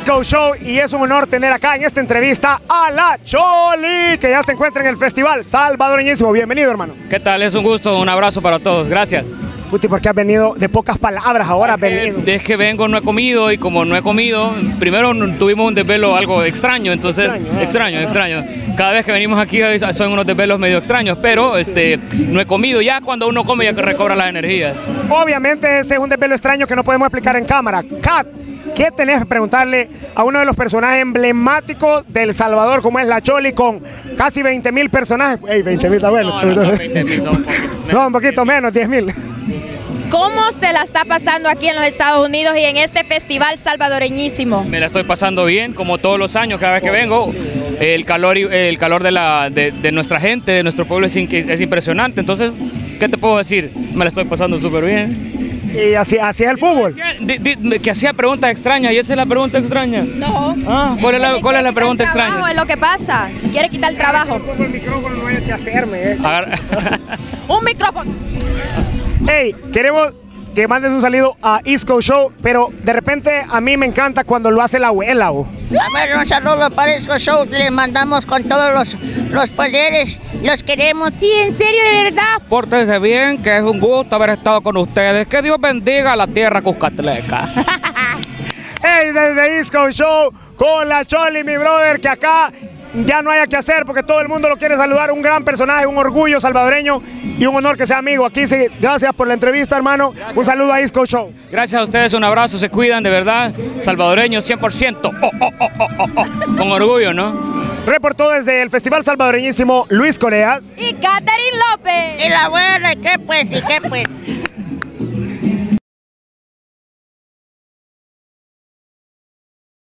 Coast Show y es un honor tener acá en esta entrevista a la Choli, que ya se encuentra en el Festival Salvadoreñísimo. Bienvenido, hermano. ¿Qué tal? Es un gusto, un abrazo para todos, gracias. Guti, ¿por qué has venido de pocas palabras ahora? Es que vengo, no he comido, y como no he comido, primero tuvimos un desvelo algo extraño, entonces, extraño. Cada vez que venimos aquí son unos desvelos medio extraños, pero no he comido. Ya cuando uno come ya que recobra las energías. Obviamente ese es un desvelo extraño que no podemos explicar en cámara. Kat, ¿qué tenés que preguntarle a uno de los personajes emblemáticos de El Salvador, como es la Choli, con casi 20,000 personajes? Ey, 20,000 está bueno. No, 20,000 son no, un poquito menos, 10,000. ¿Cómo se la está pasando aquí en los Estados Unidos y en este festival salvadoreñísimo? Me la estoy pasando bien, como todos los años, cada vez que vengo. El calor de nuestra gente, de nuestro pueblo es impresionante. Entonces, ¿qué te puedo decir? Me la estoy pasando súper bien. Y así es el fútbol. Que hacía preguntas extrañas, y esa es la pregunta extraña. No. Ah, ¿cuál es la pregunta extraña? Es lo que pasa. Quiere quitar el trabajo. Pongo el micrófono, no hay que hacerme. Un micrófono. Hey, queremos que mandes un saludo a East Coast Show, pero de repente a mí me encanta cuando lo hace la abuela. A ver, un saludo para East Coast Show, les mandamos con todos los poderes, los queremos, sí, en serio, de verdad. Pórtense bien, que es un gusto haber estado con ustedes. Que Dios bendiga a la tierra cuscatleca. Hey, desde East Coast Show con la Choli, mi brother, que acá ya no haya que hacer porque todo el mundo lo quiere saludar. Un gran personaje, un orgullo salvadoreño y un honor que sea amigo. Aquí sí, gracias por la entrevista, hermano. Gracias. Un saludo a East Coast Show. Gracias a ustedes, un abrazo, se cuidan de verdad. Salvadoreños 100%. Con orgullo, ¿no? Reportó desde el Festival Salvadoreñísimo Luis Coreas Y Catherine López. Y la buena, ¿y qué pues?